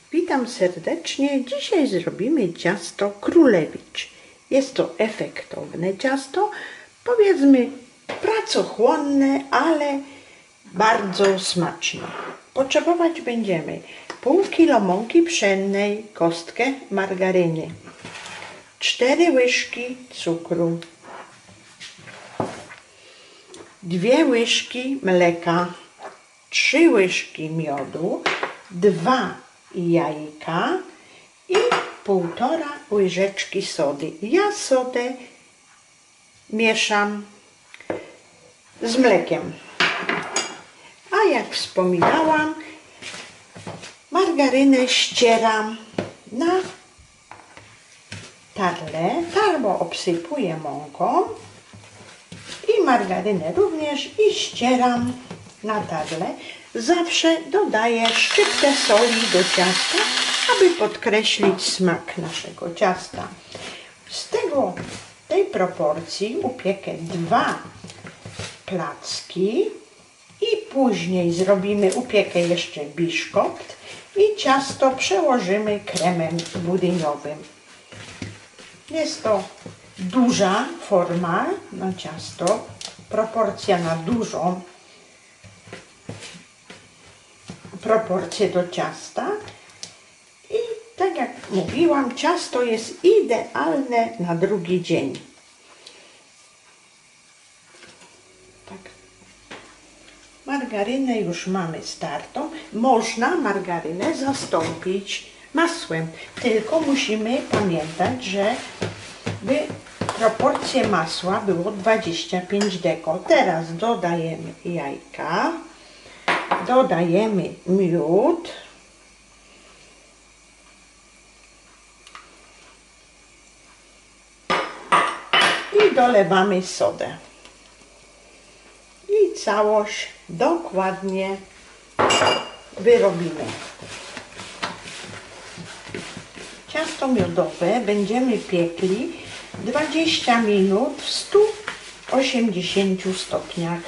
Witam serdecznie. Dzisiaj zrobimy ciasto królewicz. Jest to efektowne ciasto, powiedzmy pracochłonne, ale bardzo smaczne. Potrzebować będziemy pół kilo mąki pszennej, kostkę margaryny, 4 łyżki cukru, 2 łyżki mleka, 3 łyżki miodu, 2 jajka i 1,5 łyżeczki sody. Ja sodę mieszam z mlekiem. A jak wspominałam, margarynę ścieram na tarle. Tarło obsypuję mąką i margarynę również i ścieram na tarle. Zawsze dodaję szczyptę soli do ciasta, aby podkreślić smak naszego ciasta. Z tej proporcji upiekę 2 placki i później zrobimy upiekę jeszcze biszkopt i ciasto przełożymy kremem budyniowym. Jest to duża forma na ciasto, proporcja na dużą proporcje do ciasta i tak jak mówiłam, ciasto jest idealne na drugi dzień. Tak. Margarynę już mamy startą. Można margarynę zastąpić masłem, tylko musimy pamiętać, że by proporcje masła było 25 deko. Teraz dodajemy jajka. Dodajemy miód i dolewamy sodę. I całość dokładnie wyrobimy. Ciasto miodowe będziemy piekli 20 minut w 180 stopniach.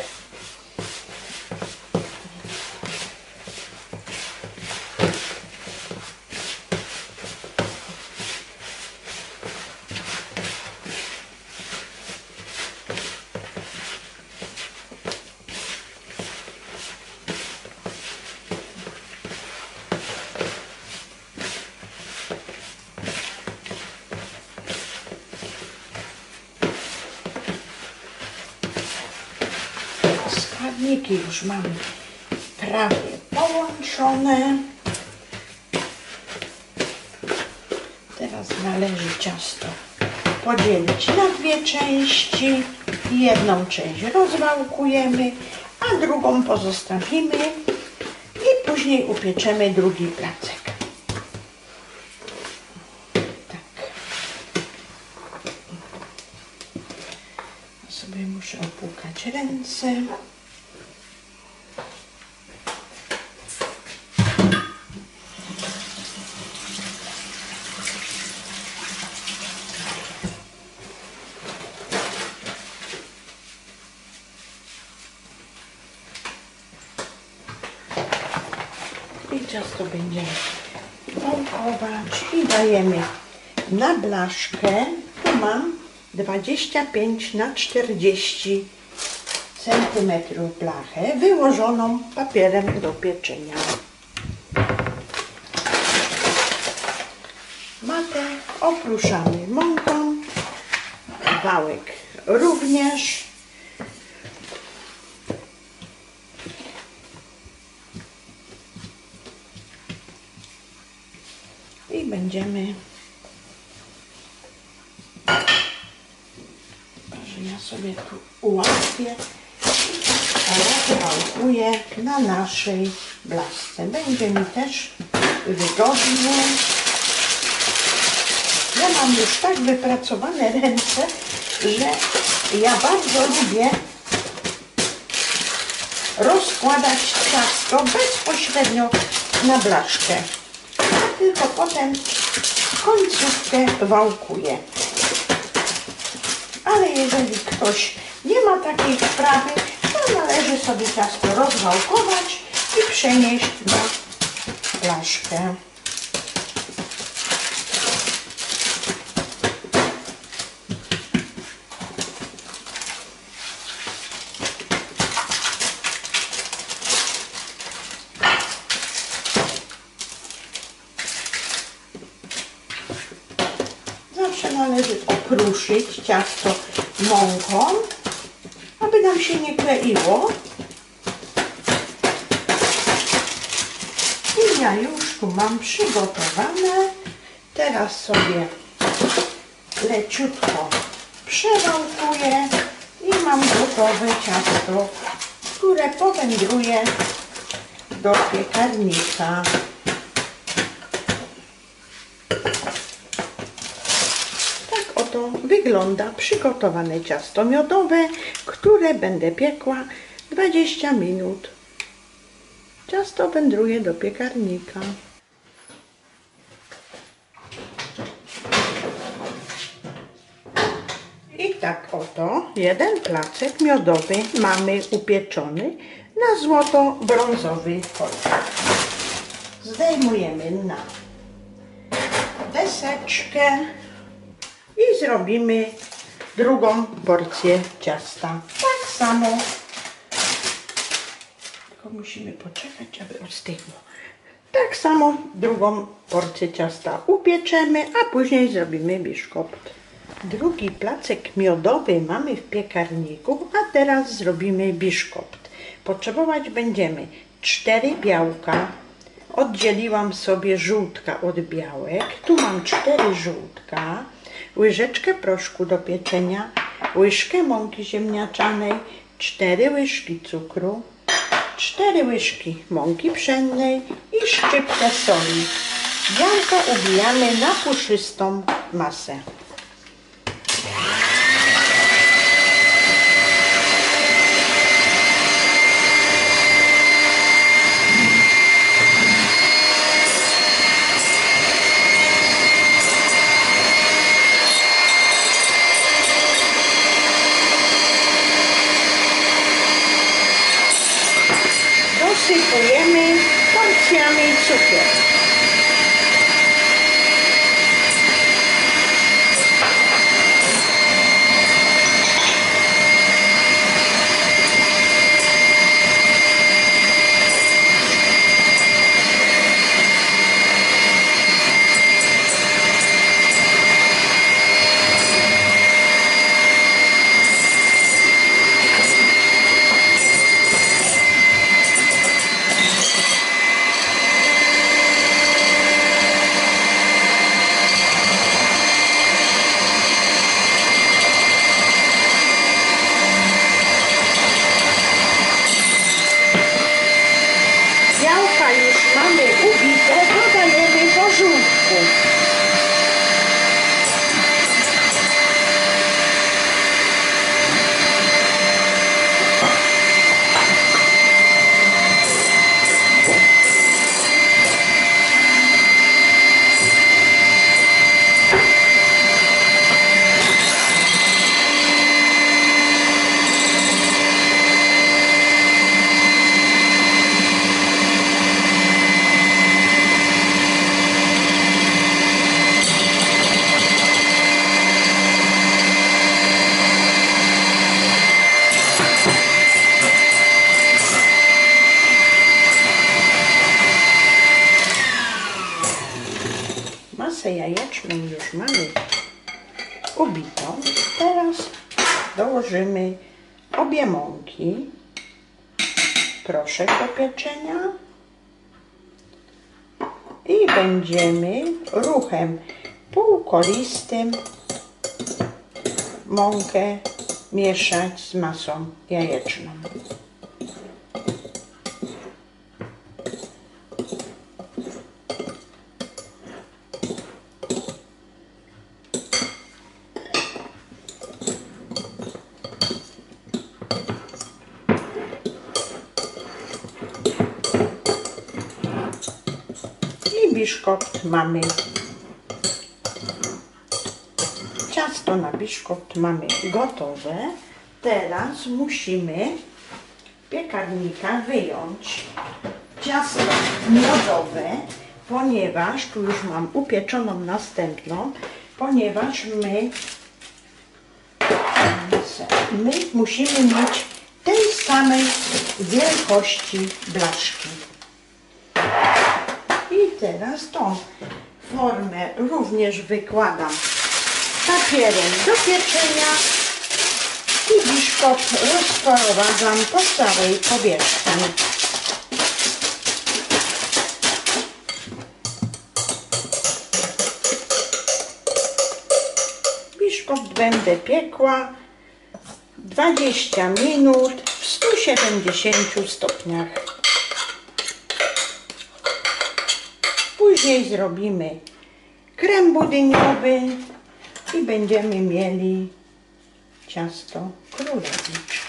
Składniki już mamy prawie połączone. Teraz należy ciasto podzielić na 2 części. Jedną część rozwałkujemy, a drugą pozostawimy i później upieczemy drugi placek. Tak. Sobie muszę opłukać ręce. I ciasto będziemy wałkować i dajemy na blaszkę. Tu mam 25 na 40 cm blachę wyłożoną papierem do pieczenia. Matę oprószamy mąką, wałek również. I będziemy, że ja sobie tu ułatwię, rozwałkuję na naszej blaszce. Będzie mi też wygodnie. Ja mam już tak wypracowane ręce, że ja bardzo lubię rozkładać ciasto bezpośrednio na blaszkę. Tylko potem końcówkę wałkuję. Ale jeżeli ktoś nie ma takiej wprawy, to należy sobie ciasto rozwałkować i przenieść na blaszkę. przyszyć ciasto mąką, aby nam się nie kleiło. I ja już tu mam przygotowane. Teraz sobie leciutko przewałkuję i mam gotowe ciasto, które powędruje do piekarnika. Tak oto wygląda przygotowane ciasto miodowe, które będę piekła 20 minut. Ciasto wędruje do piekarnika. I tak oto jeden placek miodowy mamy upieczony na złoto-brązowy kolor. Zdejmujemy na deseczkę i zrobimy drugą porcję ciasta. Tak samo, tylko musimy poczekać, aby ostygło. Tak samo drugą porcję ciasta upieczemy, a później zrobimy biszkopt. Drugi placek miodowy mamy w piekarniku, a teraz zrobimy biszkopt. Potrzebować będziemy 4 białka. Oddzieliłam sobie żółtka od białek. Tu mam 4 żółtka, łyżeczkę proszku do pieczenia, łyżkę mąki ziemniaczanej, 4 łyżki cukru, 4 łyżki mąki pszennej i szczyptę soli. Białka ubijamy na puszystą masę. Dosypujemy porcjami cukier. Już mamy ubite, dodajemy do żółtku. Masę jajeczną już mamy ubitą. Teraz dołożymy obie mąki, proszek do pieczenia i będziemy ruchem półkolistym mąkę mieszać z masą jajeczną. Biszkopt mamy. Ciasto na biszkopt mamy gotowe. Teraz musimy piekarnika wyjąć ciasto miodowe, ponieważ tu już mam upieczoną następną, ponieważ my musimy mieć tej samej wielkości blaszki. I teraz tą formę również wykładam papierem do pieczenia i biszkopt rozprowadzam po całej powierzchni. Biszkopt będę piekła 20 minut w 170 stopniach. Później zrobimy krem budyniowy i będziemy mieli ciasto królewicz.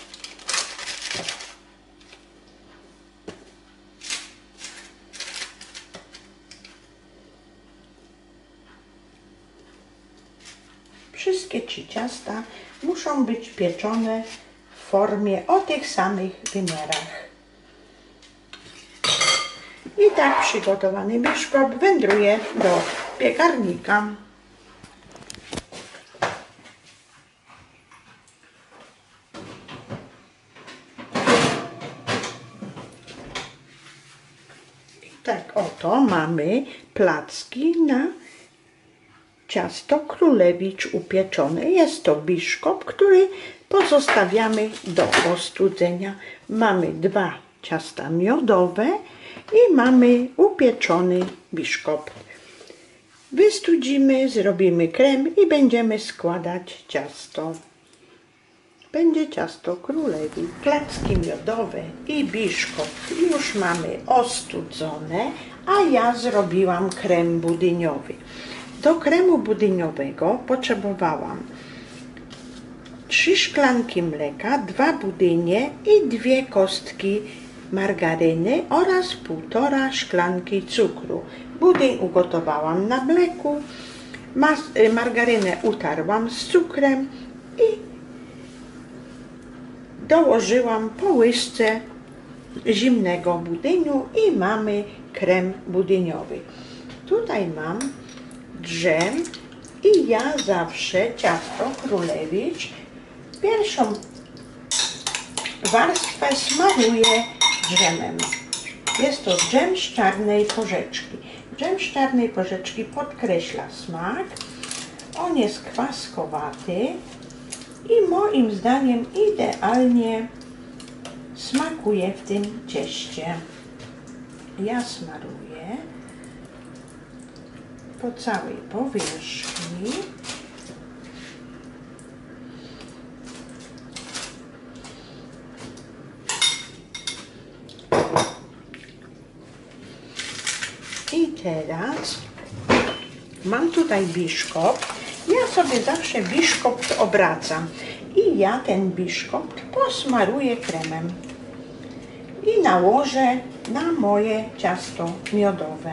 Wszystkie 3 ciasta muszą być pieczone w formie o tych samych wymiarach. I tak przygotowany biszkopt wędruje do piekarnika. I tak oto mamy placki na ciasto królewicz upieczone. Jest to biszkopt, który pozostawiamy do ostudzenia. Mamy 2 ciasta miodowe i mamy upieczony biszkopt. Wystudzimy, zrobimy krem i będziemy składać ciasto. Będzie ciasto królewicz. Placki miodowe i biszkopt już mamy ostudzone, a ja zrobiłam krem budyniowy. Do kremu budyniowego potrzebowałam 3 szklanki mleka, 2 budynie i 2 kostki margaryny oraz 1,5 szklanki cukru. Budyń ugotowałam na mleku, margarynę utarłam z cukrem i dołożyłam po łyżce zimnego budyniu i mamy krem budyniowy. Tutaj mam drzem i ja zawsze ciasto królewicz pierwszą warstwę smaruję drzemem. Jest to dżem z czarnej porzeczki. Dżem z czarnej porzeczki podkreśla smak. On jest kwaskowaty i moim zdaniem idealnie smakuje w tym cieście. Ja smaruję po całej powierzchni. I teraz mam tutaj biszkopt. Ja sobie zawsze biszkopt obracam i ja ten biszkopt posmaruję kremem i nałożę na moje ciasto miodowe.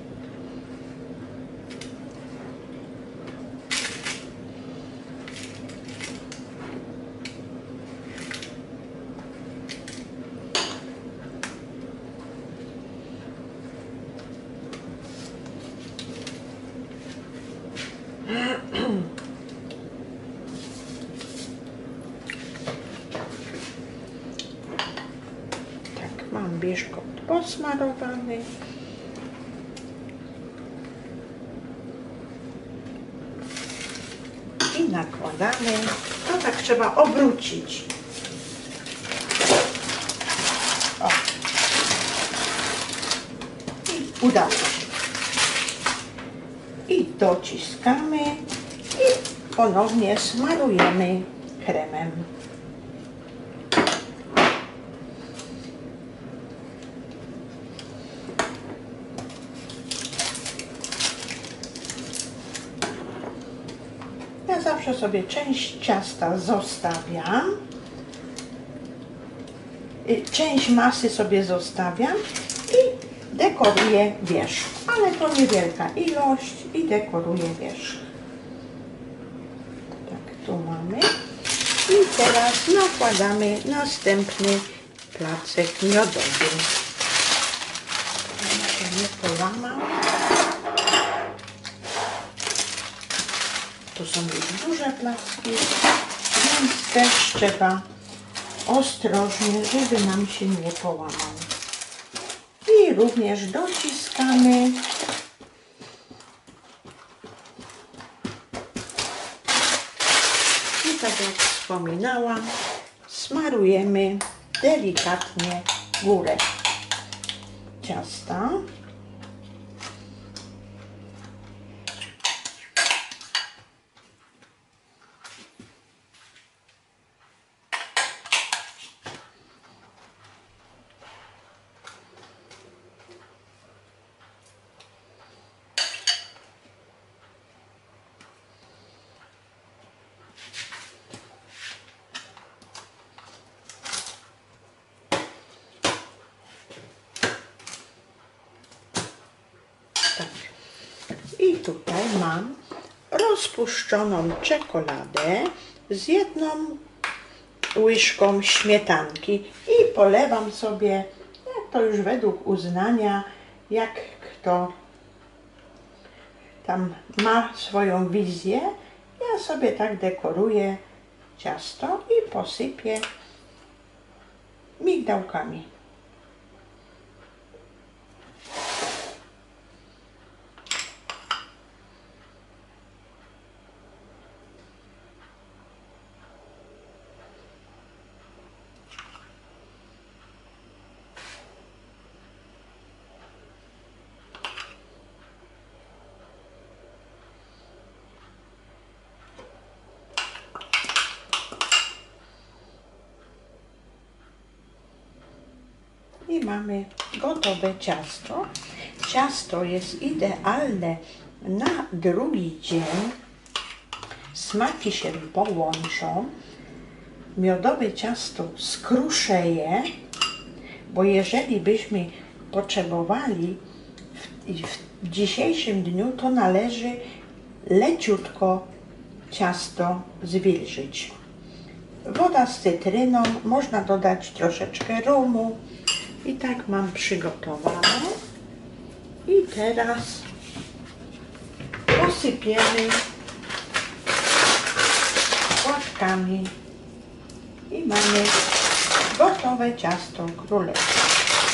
Tak, mam biszkopt posmarowany. I nakładamy. To tak trzeba obrócić. O. I udało się. I dociskamy i ponownie smarujemy kremem. Ja zawsze sobie część ciasta zostawiam, część masy sobie zostawiam i dekoruję wierzch, ale to niewielka ilość i dekoruję wierzch. Tak, tu mamy. I teraz nakładamy następny placek miodowy. Żeby się nie połamał. Tu są już duże placki, więc też trzeba ostrożnie, żeby nam się nie połamał. I również dociskamy. wspominałam, smarujemy delikatnie górę ciasta. I tutaj mam rozpuszczoną czekoladę z 1 łyżką śmietanki i polewam sobie, jak to już według uznania, jak kto tam ma swoją wizję. Ja sobie tak dekoruję ciasto i posypię migdałkami. I mamy gotowe ciasto. Ciasto jest idealne na drugi dzień. Smaki się połączą. Miodowe ciasto skruszeje, bo jeżeli byśmy potrzebowali w dzisiejszym dniu, to należy leciutko ciasto zwilżyć. Woda z cytryną, można dodać troszeczkę rumu. I tak mam przygotowane. I teraz posypiemy płatkami i mamy gotowe ciasto królewskie.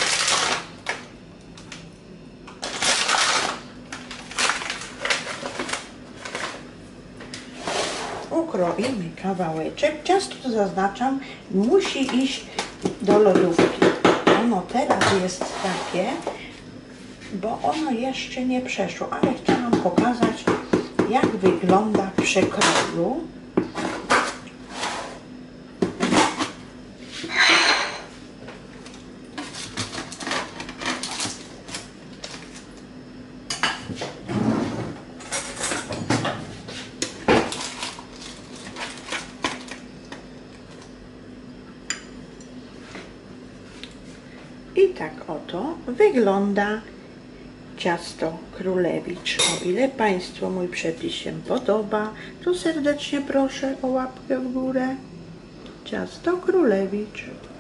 Ukroimy kawałeczek. Ciasto, to zaznaczam, musi iść do lodówki. Ono teraz jest takie, bo ono jeszcze nie przeszło, ale chciałam pokazać, jak wygląda w przekroju. I tak oto wygląda ciasto królewicz. O ile Państwu mój przepis się podoba, to serdecznie proszę o łapkę w górę. Ciasto królewicz.